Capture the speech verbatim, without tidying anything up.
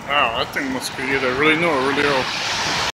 Wow, that thing must be either really new or really old.